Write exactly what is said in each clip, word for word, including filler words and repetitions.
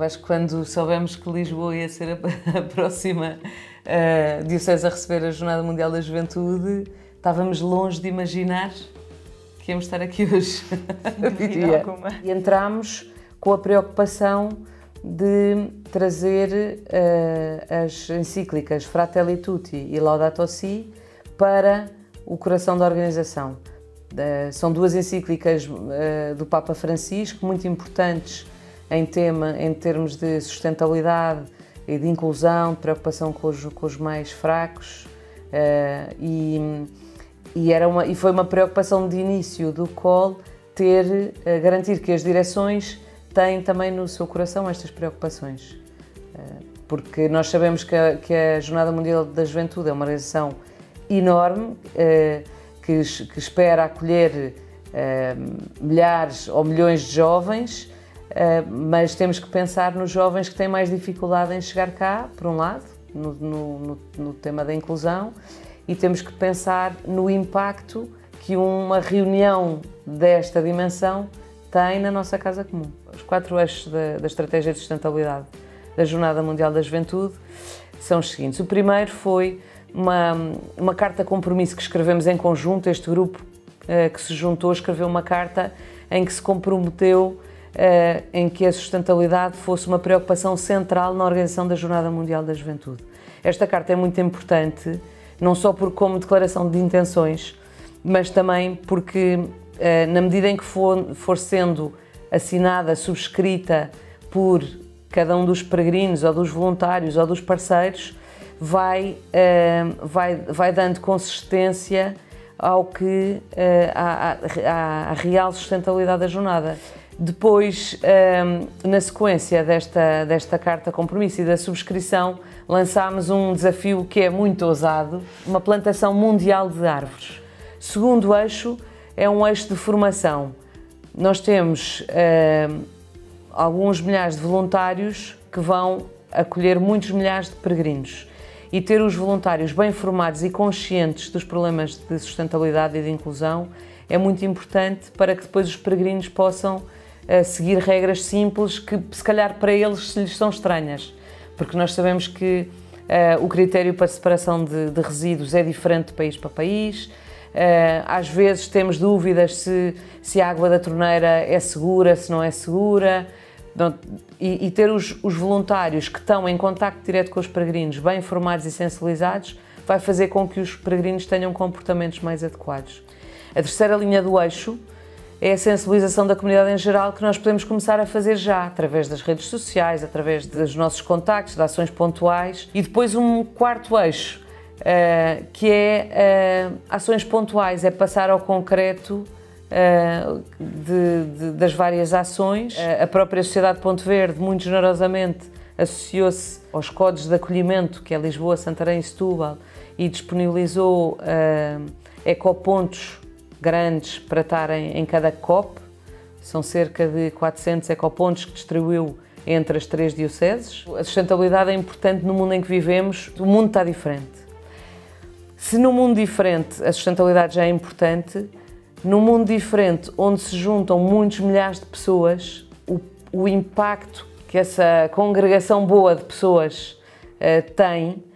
acho que quando soubemos que Lisboa ia ser a, a próxima uh, diocese a receber a Jornada Mundial da Juventude, estávamos longe de imaginar que íamos estar aqui hoje. E entramos com a preocupação de trazer uh, as encíclicas Fratelli Tutti e Laudato Si para o coração da organização. Uh, são duas encíclicas uh, do Papa Francisco, muito importantes em, tema, em termos de sustentabilidade e de inclusão, de preocupação com os, com os mais fracos. Uh, e, e, era uma, e foi uma preocupação de início do C O L ter, uh, garantir que as direções têm também no seu coração estas preocupações. Uh, porque nós sabemos que a, que a Jornada Mundial da Juventude é uma organização enorme, uh, Que, que espera acolher uh, milhares ou milhões de jovens, uh, mas temos que pensar nos jovens que têm mais dificuldade em chegar cá, por um lado, no, no, no, no tema da inclusão, e temos que pensar no impacto que uma reunião desta dimensão tem na nossa casa comum. Os quatro eixos da, da estratégia de sustentabilidade da Jornada Mundial da Juventude são os seguintes. O primeiro foi Uma, uma carta compromisso que escrevemos em conjunto. Este grupo uh, que se juntou escreveu uma carta em que se comprometeu uh, em que a sustentabilidade fosse uma preocupação central na organização da Jornada Mundial da Juventude. Esta carta é muito importante, não só por, como declaração de intenções, mas também porque, uh, na medida em que for, for sendo assinada, subscrita por cada um dos peregrinos, ou dos voluntários, ou dos parceiros, Vai, uh, vai, vai dando consistência ao que, uh, à, à, à real sustentabilidade da jornada. Depois, uh, na sequência desta, desta carta compromisso e da subscrição, lançámos um desafio que é muito ousado, uma plantação mundial de árvores. Segundo eixo, é um eixo de formação. Nós temos uh, alguns milhares de voluntários que vão acolher muitos milhares de peregrinos. E ter os voluntários bem formados e conscientes dos problemas de sustentabilidade e de inclusão é muito importante para que depois os peregrinos possam uh, seguir regras simples que se calhar para eles se lhes são estranhas, porque nós sabemos que uh, o critério para separação de, de resíduos é diferente de país para país. Uh, às vezes temos dúvidas se, se a água da torneira é segura, se não é segura. E, e ter os, os voluntários que estão em contacto direto com os peregrinos, bem formados e sensibilizados, vai fazer com que os peregrinos tenham comportamentos mais adequados. A terceira linha do eixo é a sensibilização da comunidade em geral, que nós podemos começar a fazer já, através das redes sociais, através dos nossos contactos, de ações pontuais. E depois um quarto eixo, uh, que é uh, ações pontuais, é passar ao concreto Uh, de, de, das várias ações. Uh, a própria Sociedade Ponto Verde, muito generosamente, associou-se aos códigos de acolhimento, que é Lisboa, Santarém e Setúbal, e disponibilizou uh, ecopontos grandes para estarem em cada C O P. São cerca de quatrocentos ecopontos que distribuiu entre as três dioceses. A sustentabilidade é importante no mundo em que vivemos. O mundo está diferente. Se no mundo diferente a sustentabilidade já é importante, num mundo diferente, onde se juntam muitos milhares de pessoas, o, o impacto que essa congregação boa de pessoas uh, tem uh,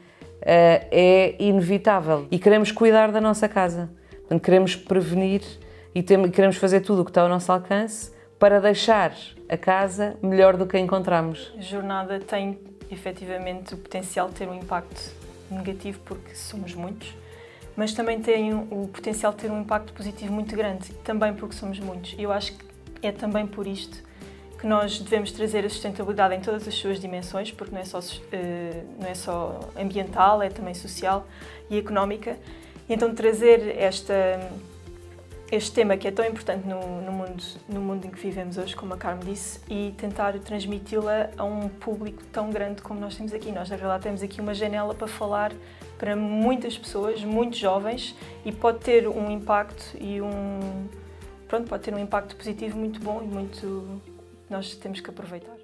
é inevitável. E queremos cuidar da nossa casa. Portanto, queremos prevenir e tem, queremos fazer tudo o que está ao nosso alcance para deixar a casa melhor do que a encontramos. A jornada tem, efetivamente, o potencial de ter um impacto negativo, porque somos muitos, mas também tem o potencial de ter um impacto positivo muito grande, também porque somos muitos. E eu acho que é também por isto que nós devemos trazer a sustentabilidade em todas as suas dimensões, porque não é só, não é só ambiental, é também social e económica. E então trazer esta, este tema que é tão importante no, no, mundo, no mundo em que vivemos hoje, como a Carme disse, e tentar transmiti-la a um público tão grande como nós temos aqui. Nós, na verdade, temos aqui uma janela para falar para muitas pessoas, muito jovens, e pode ter um impacto e um pronto, pode ter um impacto positivo muito bom e muito nós temos que aproveitar.